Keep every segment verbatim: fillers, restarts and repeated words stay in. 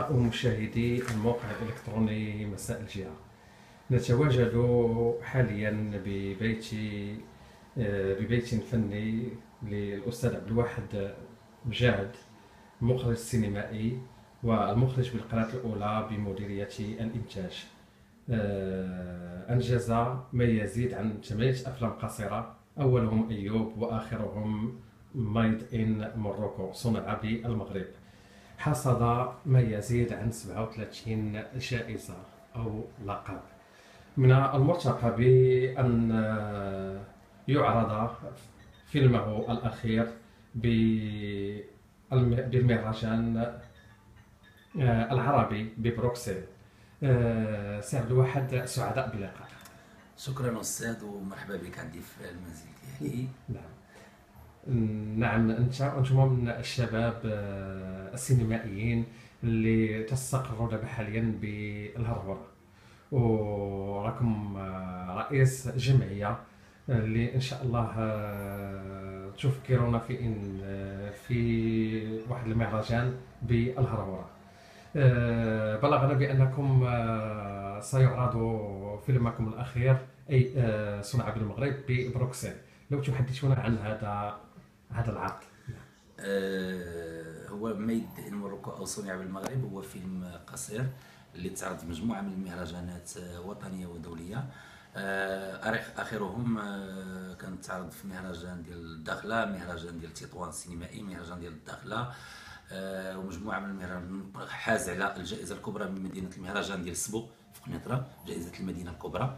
أصدقاء ومشاهدي الموقع الإلكتروني مساء الجهة. نتواجد حاليا ببيت آه، ببيت فني للأستاذ عبد الواحد مجاهد، المخرج السينمائي والمخرج بالقناة الأولى بمديرية الإنتاج. آه، أنجز ما يزيد عن ثمانية أفلام قصيرة، أولهم أيوب وآخرهم ميد إن موروكو صنع بالمغرب. حصد ما يزيد عن سبعة وثلاثين جائزة أو لقب. من المرتقب بأن آه، يعرض فيلمه الأخير بالم- بالمهرجان آه، العربي ببروكسل. آه، سي عبد الواحد، سعداء بلقائك. شكرا أستاذ، ومرحبا بك عندي في المنزل ديالي. نعم. نعم، أنت أنتم من الشباب آه، السينمائيين اللي تستقروا دابا حاليا بالهرهرة، وراكم آه، رئيس جمعية اللي إن شاء الله آه، تفكرون في إن آه، في واحد المهرجان بالهرهرة. آه، بلغنا بأنكم آه، سيعرض فيلمكم الأخير أي آه، صنع بالمغرب ببروكسل. لو تحدثنا عن هذا هذا العرض. آه، هو ميد إن موروكو أو صنع بالمغرب هو فيلم قصير اللي تعرض في مجموعة من المهرجانات آه، وطنية ودولية. آه، أريخ- آخرهم آه، كانت تعرض في مهرجان ديال الداخلة، مهرجان ديال تطوان السينمائي، مهرجان ديال الداخلة، آه، ومجموعة من المهرجان. حاز على الجائزة الكبرى من مدينة المهرجان ديال سبو في قنيطرة، جائزة المدينة الكبرى.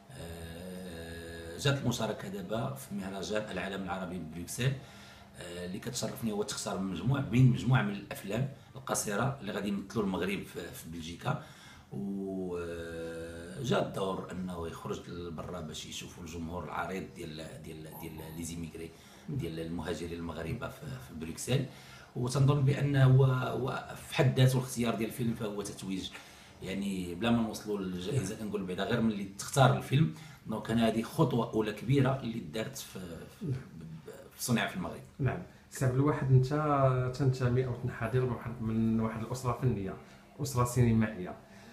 آه، جات المشاركة دابا في مهرجان العالم العربي ببروكسل، آه، اللي كتشرفني هو تختار من مجموعة بين مجموعة من الأفلام القصيرة اللي غادي يمثلوا المغرب في في بلجيكا. وجا الدور انه يخرج لبرا باش يشوفوا الجمهور العريض ديال ديال ديال لي زيميغري، ديال المهاجرين المغاربه في في بروكسل. وتنظن بان هو هو في حد ذاته الاختيار ديال الفيلم فهو تتويج، يعني بلا ما نوصلوا للجائزه كنقول بعدا غير ملي تختار الفيلم. دونك كان هذه خطوه اولى كبيره اللي دارت في في, في صنع في المغرب. نعم. سي عبد الواحد، انت تنتمي او تنحدر من واحد من واحد الاسره فنيه، اسره سينمائيه.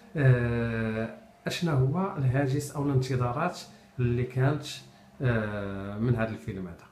آه، اشنا هو الهاجس او الانتظارات اللي كانت آه، من هذا الفيلم هذا؟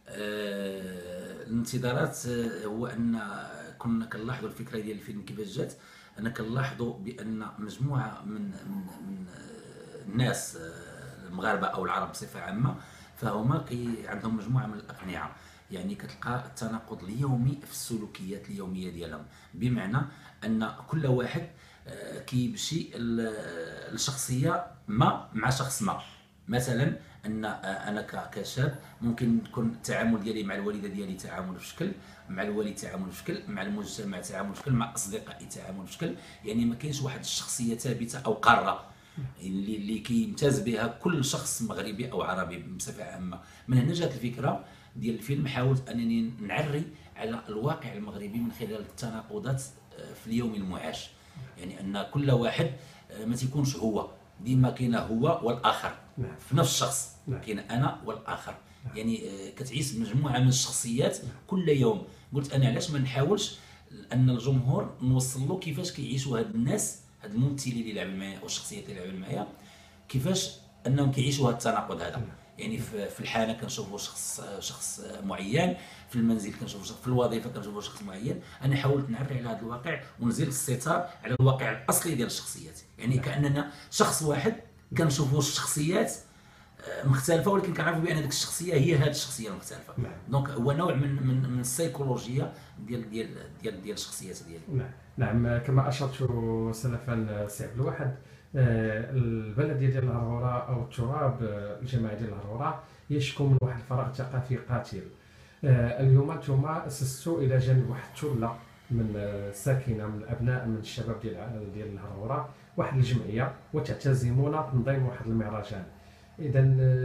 آه، الانتظارات آه، هو ان كنا كنلاحظوا الفكره ديال الفيلم كيفاش جات. انا كنلاحظوا بان مجموعه من من من آه، الناس، آه، المغاربه او العرب بصفه عامه، فهما كي عندهم مجموعه من الاقنعه. يعني كتلقى التناقض اليومي في السلوكيات اليوميه ديالهم، بمعنى ان كل واحد آه، كيمشي ل- لشخصيه ما مع شخص ما. مثلا ان انا ك- كشاب ممكن تكون التعامل ديالي مع الوالده ديالي تعامل في شكل، مع الوالد تعامل في شكل، مع المجتمع تعامل في شكل، مع اصدقائي تعامل في شكل. يعني ما كاينش واحد الشخصيه ثابته او قاره اللي اللي كيمتاز بها كل شخص مغربي او عربي بصفه عامه. من هنا جات الفكره ديال الفيلم. حاولت انني نعري على الواقع المغربي من خلال التناقضات آه، في اليوم المعاش. يعني ان كل واحد آه، ما تيكونش هو، ديما كاين هو والاخر نعم. في نفس الشخص. نعم. كاين انا والاخر. يعني آه، كتعيش مجموعه من الشخصيات كل يوم. قلت انا علاش ما نحاولش ان الجمهور نوصل له كيفاش كيعيشوا هاد الناس، هاد الممثلين اللي لعبوا معايا او الشخصيات اللي لعبوا معايا، كيفاش انهم كيعيشوا هذا التناقض هذا. يعني في في الحانه كنشوفوا شخص شخص معين، في المنزل كنشوفوا شخص، في الوظيفه كنشوفوا شخص معين. انا حاولت نعري على هذا الواقع ونزيل الستار على الواقع الاصلي ديال الشخصيات. يعني كاننا شخص واحد كنشوفوا الشخصيات آه، مختلفه، ولكن كنعرفوا بان هذيك الشخصيه هي هذه الشخصيه المختلفه. نعم. دونك هو نوع من من من السيكولوجيا ديال ديال ديال ديال الشخصيات ديالي. نعم. نعم، كما اشرت سلفا سي عبد الواحد، آه، البلد ديال الهرهوره او التراب آه، الجماعي ديال الهرهوره يشكو من واحد الفراغ ثقافي قاتل. آه، اليوم انتم اسستوا الى جانب واحد الثله من آه، الساكنه، من الابناء، من الشباب ديال ديال الهرهوره، واحد الجمعيه، وتعتزمون تنظيم واحد المهرجان. اذا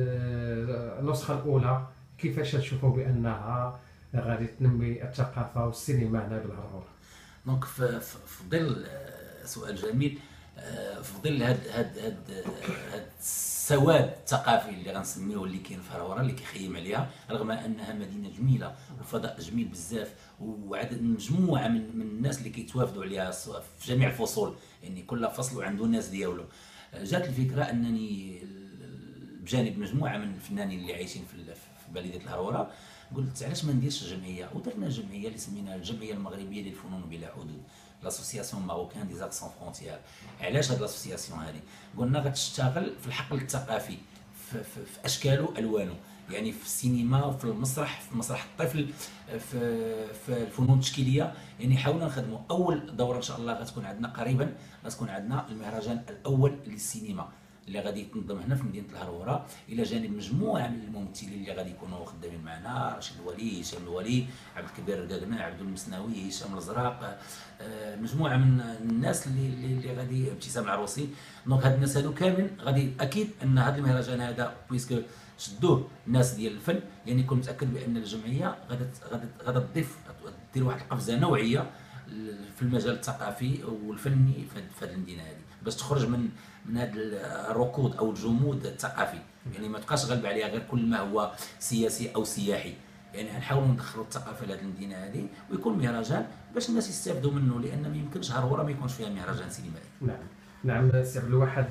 آه، النسخه الاولى كيفاش تشوفوا بانها غادي تنمي الثقافه والسينما هنا بالهرهوره؟ دونك في في- في ظل آه، سؤال جميل. في ظل هاد هاد هاد هاد السواد الثقافي اللي غنسميوه اللي كاين في هروره اللي كيخيم عليها، رغم انها مدينه جميله وفضاء جميل بزاف وعدد مجموعه من, من الناس اللي كيتوافدوا عليها في جميع الفصول، يعني كل فصل وعنده الناس ديالو. جات الفكره انني بجانب مجموعه من الفنانين اللي عايشين في في بلديه الهروره، قلت علاش ما نديرش جمعيه، ودرنا جمعيه اللي سميناها الجمعيه المغربيه للفنون بلا حدود، لاسوسياسيون ماروكان دي زارت سون فرونتيير. علاش هاد لاسوسياسيون هذه؟ قلنا غتشتغل في الحقل الثقافي في, في, في اشكاله والوانه، يعني في السينما، في المسرح، في مسرح الطفل، في في الفنون التشكيليه. يعني حاولنا نخدموا. اول دوره ان شاء الله غتكون عندنا قريبا، غتكون عندنا المهرجان الاول للسينما اللي غادي يتنظم هنا في مدينه الهروره، الى جانب مجموعه من الممثلين اللي غادي يكونوا خدامين معنا: رشيد الولي، هشام الولي، عبد الكبير الرقاقنا، عبد المسناوي، هشام الازرق، مجموعه من الناس اللي اللي غادي، ابتسام العروسي. دونك هاد الناس هادو كامل غادي، اكيد ان هذا المهرجان هذا بويسكو شدوه الناس ديال الفن، يعني كنت متاكد بان الجمعيه غادي غادي غادي تضيف، دير واحد القفزه نوعيه في المجال الثقافي والفني في هذه المدينه هذه، باش تخرج من من هذا الركود او الجمود الثقافي. يعني ما تبقاش غالبه عليها غير كل ما هو سياسي او سياحي. يعني نحاولوا ندخلوا الثقافه لهذه المدينه هذه، ويكون مهرجان باش الناس يستافدوا منه، لان ما يمكنش هروره ما يكونش فيها مهرجان سينمائي. نعم نعم. سي عبد الواحد،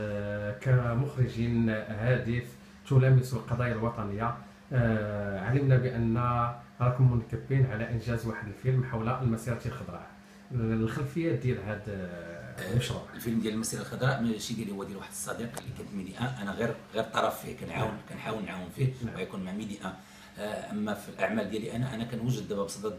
كمخرجين هادف تلامسوا القضايا الوطنيه، علمنا بان راكم منكبين على انجاز واحد الفيلم حول المسيره الخضراء. الخلفيات ديال هذا المشروع، الفيلم ديال المسيره الخضراء ماشي ديالي، هو ديال واحد الصديق اللي كانت ميدي ان، انا غير غير طرف فيه، كنعاون كنحاول نعاون فيه ويكون مع ميدي ان. اما في الاعمال ديالي انا انا كنوجد دابا بصدد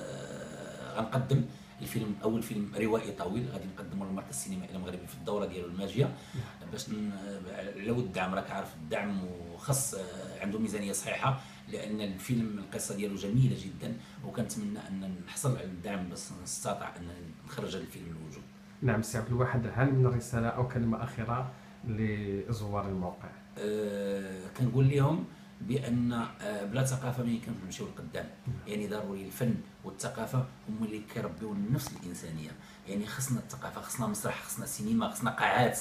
غنقدم الفيلم، اول فيلم روائي طويل غادي نقدمه للمركز السينمائي المغربي في الدوره ديالو الماجيه، باش على ود الدعم. راك عارف الدعم وخص عنده ميزانيه صحيحه، لان الفيلم القصه ديالو جميله جدا، وكنتمنى ان نحصل على الدعم باش نستطيع ان نخرج هذا الفيلم للوجود. نعم سي عبد الواحد، هل من رساله او كلمه اخيره لزوار الموقع؟ أه كنقول لهم بان بلا ثقافه ما يمكنش نمشيو لقدام. يعني ضروري الفن والثقافه هما اللي كيربيو النفس الانسانيه. يعني خصنا الثقافه، خصنا مسرح، خصنا سينما، خصنا قاعات،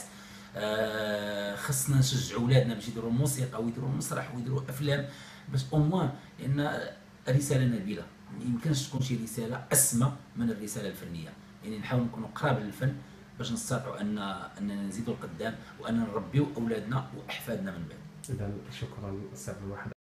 أه خصنا نشجعوا ولادنا باش يديروا الموسيقى ويديروا المسرح ويديروا افلام، باش اوموان، لان رساله نبيله ما يمكنش تكون شي رساله اسمى من الرساله الفنيه. يعني نحاول نكونوا قراب للفن باش نستطيعوا ان اننا نزيدوا القدام وان نربيو اولادنا واحفادنا من بعد. اذا شكرا سي عبد الواحد.